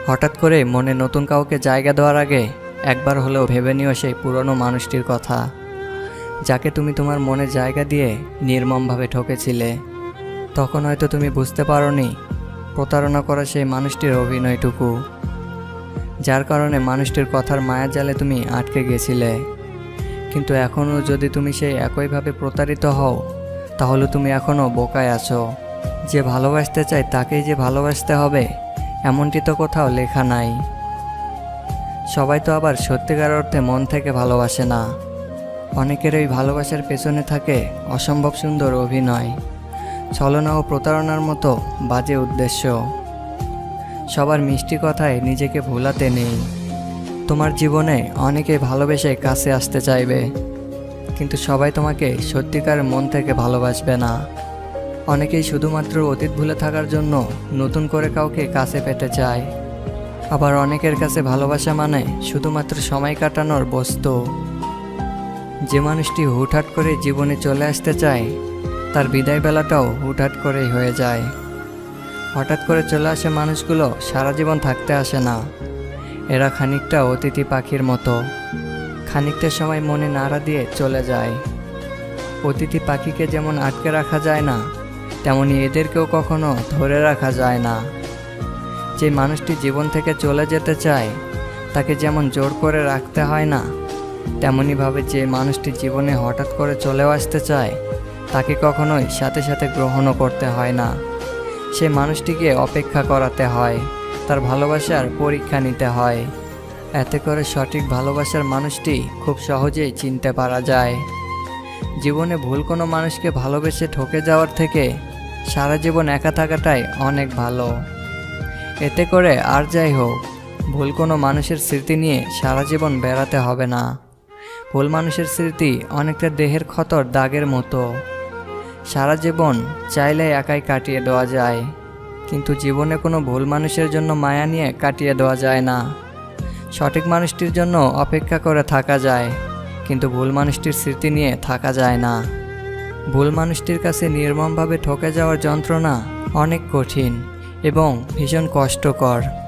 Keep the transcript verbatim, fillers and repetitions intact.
হঠাৎ করে মনে নতুন কাউকে জায়গা দেওয়ার আগে একবার হলেও ভেবে নিও সেই পুরনো মানুষটির কথা, যাকে তুমি তোমার মনে জায়গা দিয়ে নির্মমভাবে ঠকেছিলে। তখন হয়তো তুমি বুঝতে পারোনি প্রতারণা করা সেই মানুষটির অভিনয়টুকু, যার কারণে মানুষটির কথার মায়া জালে তুমি আটকে গেছিলে। কিন্তু এখনও যদি তুমি সেই একইভাবে প্রতারিত হও, তাহলে তুমি এখনও বোকায় আছো। যে ভালোবাসতে চায় তাকেই যে ভালোবাসতে হবে এমনটি তো কোথাও লেখা নাই। সবাই তো আবার সত্যিকার অর্থে মন থেকে ভালোবাসে না। অনেকের ওই ভালোবাসার পেছনে থাকে অসম্ভব সুন্দর অভিনয়, ছলনা ও প্রতারণার মতো বাজে উদ্দেশ্য। সবার মিষ্টি কথায় নিজেকে ভোলাতে নেই। তোমার জীবনে অনেকেই ভালোবেসে কাছে আসতে চাইবে, কিন্তু সবাই তোমাকে সত্যিকার মন থেকে ভালোবাসবে না। অনেকেই শুধুমাত্র অতীত ভুলে থাকার জন্য নতুন করে কাউকে কাছে পেতে চায়। আবার অনেকের কাছে ভালোবাসা মানে শুধুমাত্র সময় কাটানোর বস্তু। যে মানুষটি হুটহাট করে জীবনে চলে আসতে চায়, তার বিদায় বেলাটাও হুটহাট করেই হয়ে যায়। হঠাৎ করে চলে আসে মানুষগুলো সারা জীবন থাকতে আসে না। এরা খানিকটা অতিথি পাখির মতো, খানিকটা সময় মনে নাড়া দিয়ে চলে যায়। অতিথি পাখিকে যেমন আটকে রাখা যায় না, তেমনি এদেরকেও কখনো ধরে রাখা যায় না। যে মানুষটি জীবন থেকে চলে যেতে চায়, তাকে যেমন জোর করে রাখতে হয় না, তেমনিভাবে যে মানুষটি জীবনে হঠাৎ করে চলেও আসতে চায়, তাকে কখনোই সাথে সাথে গ্রহণও করতে হয় না। সে মানুষটিকে অপেক্ষা করাতে হয়, তার ভালোবাসার পরীক্ষা নিতে হয়। এতে করে সঠিক ভালোবাসার মানুষটি খুব সহজেই চিনতে পারা যায়। জীবনে ভুল কোনো মানুষকে ভালোবেসে ঠকে যাওয়ার থেকে সারা জীবন একা থাকাটাই অনেক ভালো। এতে করে আর যাই হোক, ভুল কোনো মানুষের স্মৃতি নিয়ে সারা জীবন বেড়াতে হবে না। ভুল মানুষের স্মৃতি অনেকটা দেহের ক্ষতর দাগের মতো, সারা জীবন চাইলে একাই কাটিয়ে দেওয়া যায়, কিন্তু জীবনে কোনো ভুল মানুষের জন্য মায়া নিয়ে কাটিয়ে দেওয়া যায় না। সঠিক মানুষটির জন্য অপেক্ষা করে থাকা যায়, কিন্তু ভুল মানুষটির স্মৃতি নিয়ে থাকা যায় না। ভুল মানুষটির কাছে নির্মমভাবে ঠকে যাওয়ার যন্ত্রণা অনেক কঠিন এবং ভীষণ কষ্টকর।